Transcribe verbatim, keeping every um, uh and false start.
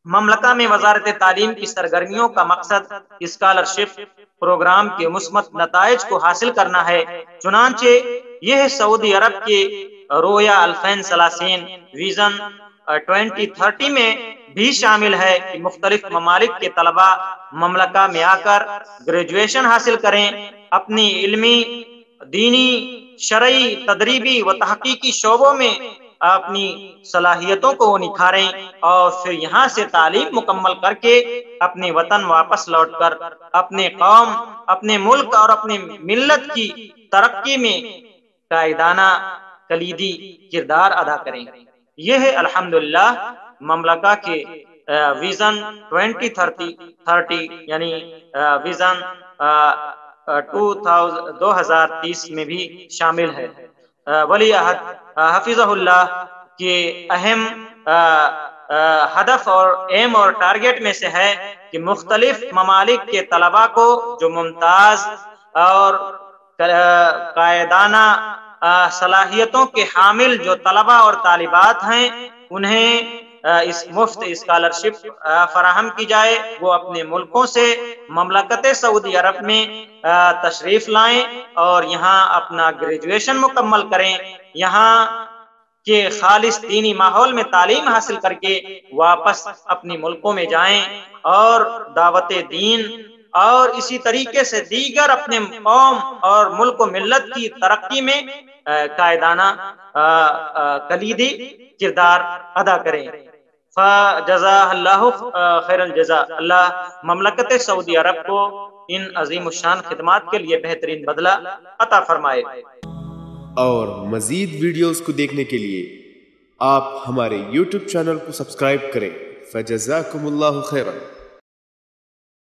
مملکہ میں وزارت تعلیم کی سرگرمیوں کا مقصد اسکالرشپ پروگرام کے مثبت نتائج کو حاصل کرنا ہے، چنانچہ یہ سعودی عرب کے رویا الفین ثلاثین ویژن ٹوئنٹی تھرٹی میں بھی شامل ہے کہ مختلف ممالک کے طلباء مملکہ میں آ کر گریجویشن حاصل کریں، اپنی علمی، دینی، شرعی، تدریبی و تحقیقی شعبوں میں اپنی صلاحیتوں کو وہ نکھاریں اور پھر یہاں سے تعلیم مکمل کر کے اپنے وطن واپس لوٹ کر اپنے قوم، اپنے ملک اور اپنی ملت کی ترقی میں قائدانہ کلیدی کردار ادا کریں۔ یہ ہے الحمدللہ مملکہ کے ویژن ٹوئنٹی تھرٹی تھرٹی یعنی ویژن دو ہزار تیس میں بھی شامل ہے۔ ولی عہد حفظہ اللہ کے اہم ہدف اور ایم اور ٹارگٹ میں سے ہے کہ مختلف ممالک کے طلباء کو جو ممتاز اور قائدانہ صلاحیتوں کے حامل جو طلباء اور طالبات ہیں انہیں اس مفت اسکالرشپ فراہم کی جائے، وہ اپنے ملکوں سے مملکت سعودی عرب میں تشریف لائیں اور یہاں اپنا گریجویشن مکمل کریں، یہاں کے خالص دینی ماحول میں تعلیم حاصل کر کے واپس اپنی ملکوں میں جائیں اور دعوت دین اور اسی طریقے سے دیگر اپنے قوم اور ملک و ملت کی ترقی میں قائدانہ کلیدی کردار ادا کریں۔ فجزا اللہ خیر الجزا، اللہ مملکت سعودی عرب کو ان عظیم الشان خدمات کے لیے بہترین بدلہ عطا فرمائے۔ اور مزید ویڈیوز کو دیکھنے کے لیے آپ ہمارے یوٹیوب چینل کو سبسکرائب کریں۔ فجزاکم اللہ خیرا۔